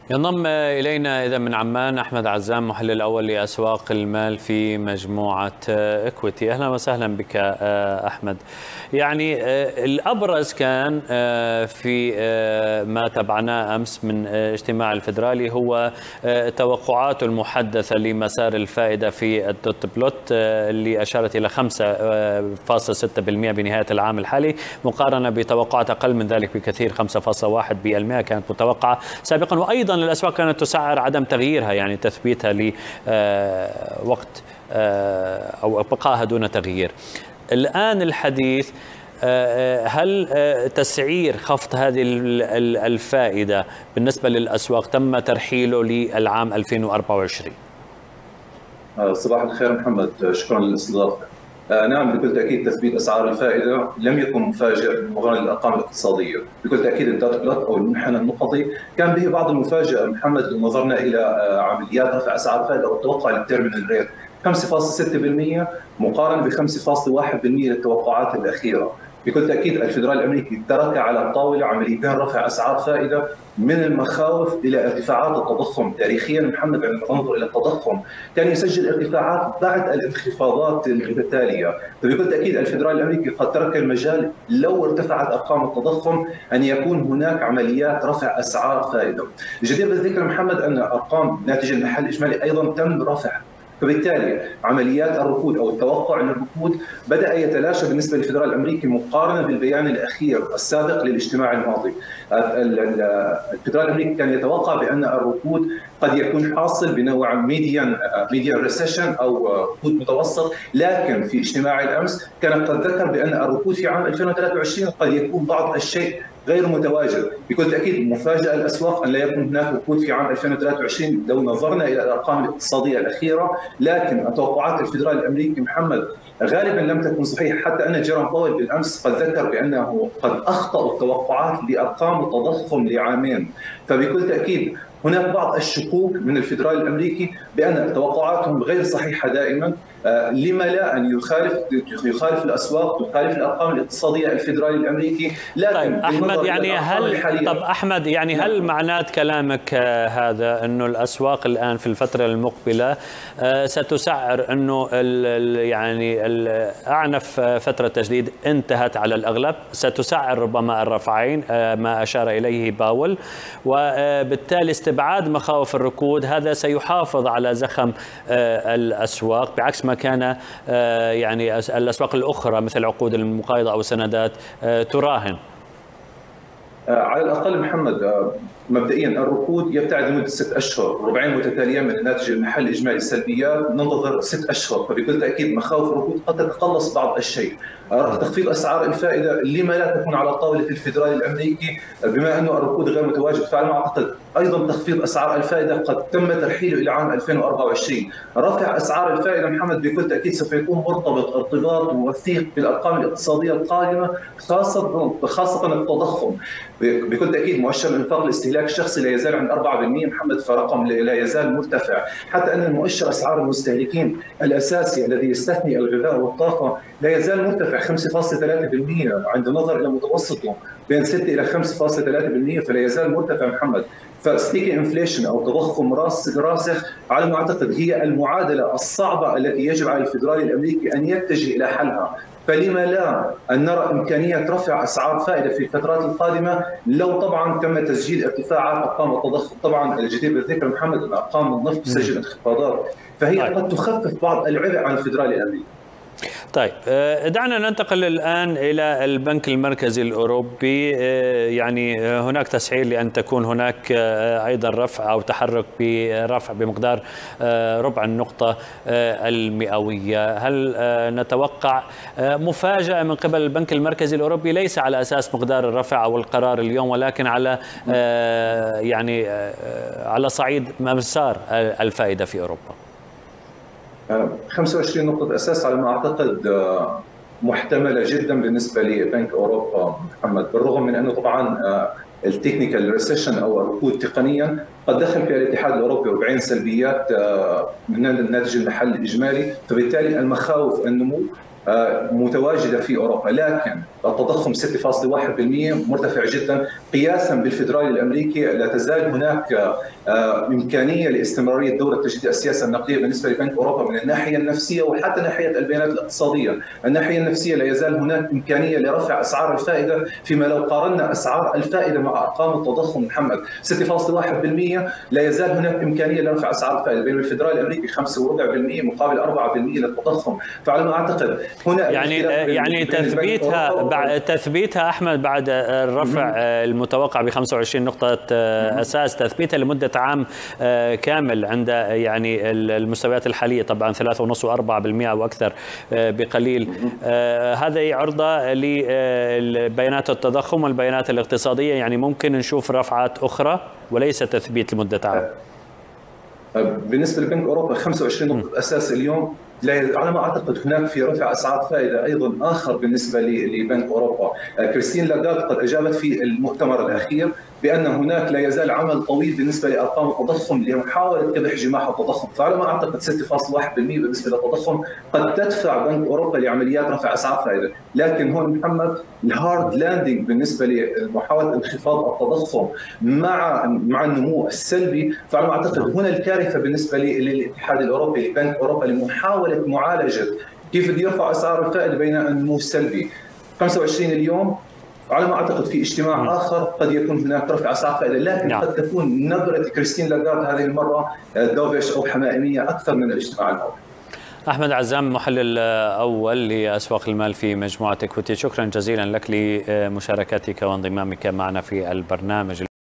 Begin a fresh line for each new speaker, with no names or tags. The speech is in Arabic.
ينضم إلينا إذا من عمان أحمد عزام، محلل أول لأسواق المال في مجموعة إكويتي. أهلا وسهلا بك أحمد. يعني الأبرز كان في ما تابعناه أمس من اجتماع الفيدرالي هو توقعاته المحدثة لمسار الفائدة في الدوت بلوت اللي أشارت إلى 5.6% بنهاية العام الحالي، مقارنة بتوقعات أقل من ذلك بكثير 5.1% كانت متوقعة سابقا. وأيضا الأسواق كانت تسعر عدم تغييرها، يعني تثبيتها لوقت أو بقائها دون تغيير. الآن الحديث هل تسعير خفض هذه الفائدة بالنسبة للأسواق تم ترحيله للعام 2024؟
صباح الخير محمد، شكرا للاستضافة. نعم، بكل تأكيد تثبيت أسعار الفائدة لم يكن مفاجئ مقارنة للأرقام الاقتصادية. بكل تأكيد الدوت بلوت أو المنحنى النقطي كان به بعض المفاجأة محمد، لو نظرنا إلى عمليات رفع أسعار الفائدة والتوقع للتيرمينال ريت 5.6% مقارنة ب 5.1% للتوقعات الأخيرة. بكل تأكيد الفدرالي الأمريكي ترك على الطاولة عمليتين رفع أسعار فائدة، من المخاوف إلى ارتفاعات التضخم. تاريخيا محمد عندما ننظر إلى التضخم كان يسجل ارتفاعات بعد الانخفاضات التالية، فبكل تأكيد الفدرالي الأمريكي قد ترك المجال لو ارتفعت أرقام التضخم أن يكون هناك عمليات رفع أسعار فائدة. الجدير بالذكر محمد أن أرقام ناتج المحل الإجمالي أيضا تم رفعها، فبالتالي عمليات الركود او التوقع للركود بدا يتلاشى بالنسبه للفدرالي الامريكي مقارنه بالبيان الاخير السابق للاجتماع الماضي. الفدرالي الامريكي كان يتوقع بان الركود قد يكون حاصل بنوع ميديان ريسيشن او ركود متوسط، لكن في اجتماع الامس كان قد ذكر بان الركود في عام 2023 قد يكون بعض الشيء غير متواجد. بكل تأكيد مفاجأة الأسواق أن لا يكون هناك ركود في عام 2023 لو نظرنا إلى الأرقام الاقتصادية الأخيرة، لكن توقعات الفدرالي الأمريكي محمد غالبا لم تكن صحيحة، حتى أن جيروم باويل بالأمس قد ذكر بأنه قد أخطأوا التوقعات لأرقام التضخم لعامين. فبكل تأكيد هناك بعض الشكوك من الفدرالي الامريكي بان توقعاتهم غير صحيحه دائما. لما لا ان يخالف الاسواق، تخالف الارقام الاقتصاديه الفدرالي الامريكي. لكن
طيب احمد، هل معنات كلامك هذا انه الاسواق الان في الفتره المقبله ستسعر انه يعني اعنف فتره تجديد انتهت على الاغلب، ستسعر ربما الرفعين ما اشار اليه باول، وبالتالي استبعاد مخاوف الركود هذا سيحافظ على زخم الأسواق، بعكس ما كان يعني الأسواق الأخرى مثل عقود المقايضة أو السندات تراهن؟
على الأقل محمد، مبدئيا الركود يبتعد لمده 6 اشهر، ربعين متتاليين من الناتج المحلي الاجمالي السلبيات ننتظر 6 اشهر، فبكل تاكيد مخاوف الركود قد تتقلص بعض الشيء. تخفيض اسعار الفائده لما لا تكون على طاوله الفدرالي الامريكي بما انه الركود غير متواجد، فعلى ما اعتقد ايضا تخفيض اسعار الفائده قد تم ترحيله الى عام 2024. رفع اسعار الفائده محمد بكل تاكيد سوف يكون مرتبط ارتباط وثيق بالارقام الاقتصاديه القادمه، خاصه التضخم. بكل تاكيد مؤشر الانفاق الاستهلاك الشخصي لا يزال عند 4% محمد، فرقم لا يزال مرتفع، حتى ان المؤشر اسعار المستهلكين الاساسي الذي يستثني الغذاء والطاقه لا يزال مرتفع 5.3%، عند النظر الى متوسطه بين 6 الى 5.3%، فلا يزال مرتفع محمد. فستيكي انفليشن او تضخم راسخ على ما اعتقد هي المعادله الصعبه التي يجب على الفدرالي الامريكي ان يتجه الى حلها. فلما لا أن نرى إمكانية رفع أسعار فائدة في الفترات القادمة لو طبعا تم تسجيل ارتفاعات أرقام التضخم. طبعا الجدير بالذكر محمد أن أرقام النفط تسجل انخفاضات، فهي قد تخفف بعض العبء عن الفدرالي الأمريكي.
طيب دعنا ننتقل الآن إلى البنك المركزي الأوروبي. يعني هناك تسعير لأن تكون هناك أيضا رفع أو تحرك برفع بمقدار ربع النقطة المئوية. هل نتوقع مفاجأة من قبل البنك المركزي الأوروبي ليس على أساس مقدار الرفع أو القرار اليوم، ولكن على يعني على صعيد مسار الفائدة في أوروبا؟
25 نقطة أساس على ما أعتقد محتملة جدا بالنسبة لبنك أوروبا محمد، بالرغم من أنه طبعا التكنيكال ريسيشن أو الركود تقنيا قد دخل فيها الاتحاد الأوروبي وبعين سلبيات من الناتج المحلي الإجمالي، فبالتالي المخاوف النمو متواجدة في أوروبا، لكن التضخم 6.1% مرتفع جدا قياسا بالفدرالي الامريكي. لا تزال هناك امكانيه لاستمراريه دوره تجديد السياسه النقديه بالنسبه لبنك اوروبا من الناحيه النفسيه وحتى ناحيه البيانات الاقتصاديه. الناحيه النفسيه لا يزال هناك امكانيه لرفع اسعار الفائده، فيما لو قارنا اسعار الفائده مع ارقام التضخم محمد 6.1%، لا يزال هناك امكانيه لرفع اسعار الفائده، بينما الفدرالي الامريكي 5.4% مقابل 4% للتضخم. فعلى ما اعتقد هنا
يعني تثبيتها احمد بعد الرفع المتوقع ب 25 نقطه اساس، تثبيتها لمده عام كامل عند يعني المستويات الحاليه طبعا 3.5 و4% او اكثر بقليل. هذه عرضه لبيانات التضخم والبيانات الاقتصاديه، يعني ممكن نشوف رفعات اخرى وليس تثبيت لمده عام.
بالنسبه لبنك اوروبا 25 نقطه اساس اليوم، على ما اعتقد هناك في رفع اسعار فائده ايضا اخر بالنسبه لبنك اوروبا. كريستين لاغارد قد اجابت في المؤتمر الاخير بان هناك لا يزال عمل طويل بالنسبه لارقام التضخم لمحاوله كبح جماح التضخم. فعلى ما اعتقد 6.1% بالنسبه للتضخم قد تدفع بنك اوروبا لعمليات رفع اسعار فائده، لكن هون محمد الهارد لاندنج بالنسبه لمحاوله انخفاض التضخم مع النمو السلبي. فعلى ما اعتقد هنا الكارثه بالنسبه للاتحاد الاوروبي لبنك اوروبا لمحاوله معالجه كيف بده يرفع اسعار الفائده بين النمو السلبي. 25 اليوم على ما اعتقد في اجتماع اخر قد يكون هناك رفع اسعار فائده، لكن قد تكون نبره كريستين لاغارد هذه المره دوفيش او حمائميه اكثر من الاجتماع الاول.
احمد عزام، محلل اول لاسواق المال في مجموعه إكويتي، شكرا جزيلا لك لمشاركتك وانضمامك معنا في البرنامج.